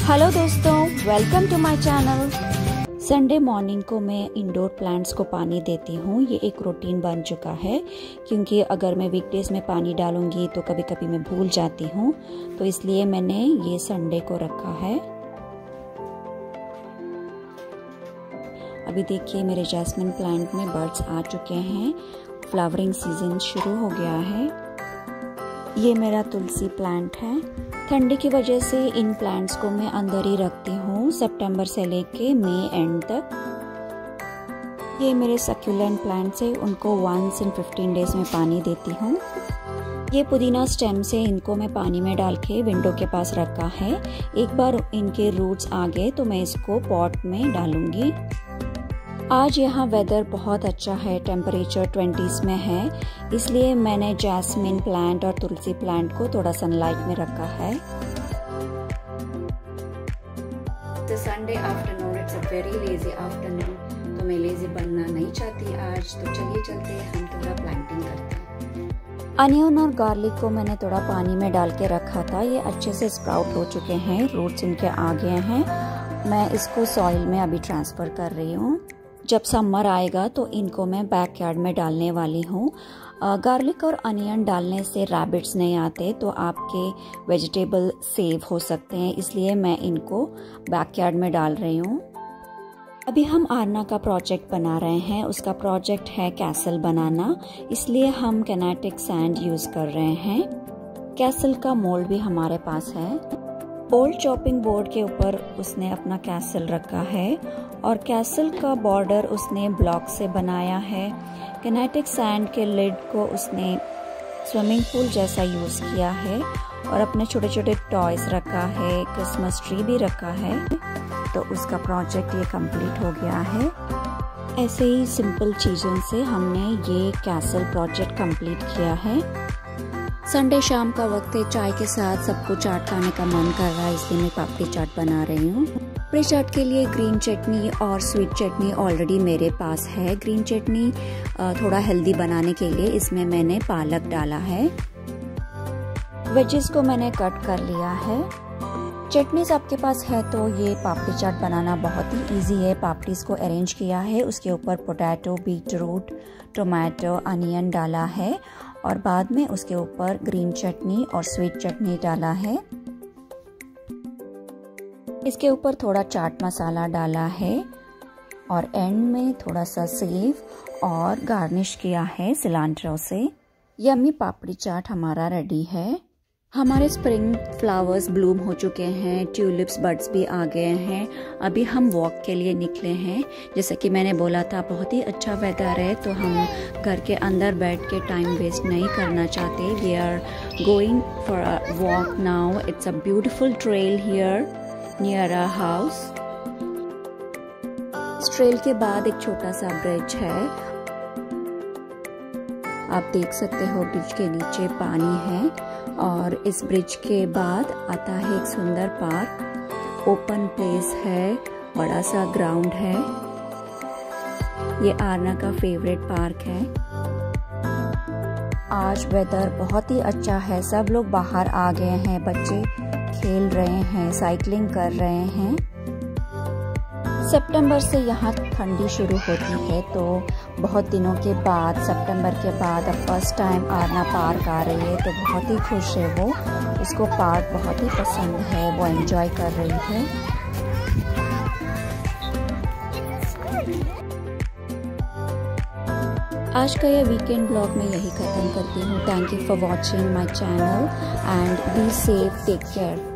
Hello दोस्तों, welcome to my channel. Sunday morning को मैं इंडोर प्लांट्स को पानी देती हूँ। ये एक रूटीन बन चुका है क्योंकि अगर मैं वीकडेज में पानी डालूंगी तो कभी कभी मैं भूल जाती हूँ, तो इसलिए मैंने ये संडे को रखा है। अभी देखिए मेरे जैस्मिन प्लांट में बर्ड्स आ चुके हैं, फ्लावरिंग सीजन शुरू हो गया है। ये मेरा तुलसी प्लांट है। ठंडी की वजह से इन प्लांट्स को मैं अंदर ही रखती हूँ सितंबर से लेके मई एंड तक। ये मेरे सक्यूलेंट प्लांट्स है, उनको 1 in 15 days में पानी देती हूँ। ये पुदीना स्टेम से इनको मैं पानी में डाल के विंडो के पास रखा है। एक बार इनके रूट्स आ गए तो मैं इसको पॉट में डालूंगी। आज यहाँ वेदर बहुत अच्छा है, टेम्परेचर 20s में है, इसलिए मैंने जैस्मिन प्लांट और तुलसी प्लांट को थोड़ा सनलाइट में रखा है। Sunday afternoon, it's a very lazy afternoon, तो मैं लेजी बनना नहीं चाहती आज, तो चलिए चलते हैं हम थोड़ा प्लांटिंग करते हैं। अनियन और गार्लिक को मैंने थोड़ा पानी में डाल के रखा था, ये अच्छे से स्प्राउट हो चुके हैं, रूट्स इनके आ गए हैं। मैं इसको सॉइल में अभी ट्रांसफर कर रही हूँ। जब समर आएगा तो इनको मैं बैकयार्ड में डालने वाली हूँ। गार्लिक और अनियन डालने से रैबिट्स नहीं आते, तो आपके वेजिटेबल सेव हो सकते हैं, इसलिए मैं इनको बैकयार्ड में डाल रही हूँ। अभी हम आरना का प्रोजेक्ट बना रहे हैं। उसका प्रोजेक्ट है कैसल बनाना, इसलिए हम किनेटिक सैंड यूज कर रहे हैं। कैसल का मोल्ड भी हमारे पास है। ओल्ड चॉपिंग बोर्ड के ऊपर उसने अपना कैसल रखा है और कैसल का बॉर्डर उसने ब्लॉक से बनाया है। किनेटिक सैंड के लिड को उसने स्विमिंग पूल जैसा यूज किया है और अपने छोटे छोटे टॉयज रखा है, क्रिसमस ट्री भी रखा है। तो उसका प्रोजेक्ट ये कंप्लीट हो गया है। ऐसे ही सिंपल चीज़ों से हमने ये कैसल प्रोजेक्ट कंप्लीट किया है। संडे शाम का वक्त है, चाय के साथ सबको चाट खाने का मन कर रहा है, इसलिए मैं पापड़ी चाट बना रही हूँ। पापड़ी चाट के लिए ग्रीन चटनी और स्वीट चटनी ऑलरेडी मेरे पास है। ग्रीन चटनी थोड़ा हेल्दी बनाने के लिए इसमें मैंने पालक डाला है। वेजेस को मैंने कट कर लिया है। चटनीज आपके पास है तो ये पापड़ी चाट बनाना बहुत ही इजी है। पापड़ीज को अरेंज किया है, उसके ऊपर पोटैटो, बीटरूट, टोमेटो, अनियन डाला है और बाद में उसके ऊपर ग्रीन चटनी और स्वीट चटनी डाला है। इसके ऊपर थोड़ा चाट मसाला डाला है और एंड में थोड़ा सा सेव और गार्निश किया है सिलांट्रो से। यम्मी पापड़ी चाट हमारा रेडी है। हमारे स्प्रिंग फ्लावर्स ब्लूम हो चुके हैं, ट्यूलिप्स बड्स भी आ गए हैं। अभी हम वॉक के लिए निकले हैं। जैसे कि मैंने बोला था बहुत ही अच्छा वेदर है, तो हम घर के अंदर बैठ के टाइम वेस्ट नहीं करना चाहते। We are going for a walk now. It's a beautiful trail here near a house. इस ट्रेल के बाद एक छोटा सा ब्रिज है, आप देख सकते हो। ब्रिज के नीचे पानी है और इस ब्रिज के बाद आता है एक सुंदर पार्क, ओपन प्लेस है, बड़ा सा ग्राउंड है। ये आरना का फेवरेट पार्क है। आज वेदर बहुत ही अच्छा है, सब लोग बाहर आ गए हैं, बच्चे खेल रहे हैं, साइकिलिंग कर रहे हैं। सितंबर से यहाँ ठंडी शुरू होती है, तो बहुत दिनों के बाद सितंबर के बाद अब फर्स्ट टाइम आरना पार्क आ रही है, तो बहुत ही खुश है वो। उसको पार्क बहुत ही पसंद है, वो एंजॉय कर रही है। आज का ये वीकेंड ब्लॉग में यही खत्म करती हूँ। Thank you for watching my channel and be safe, take care.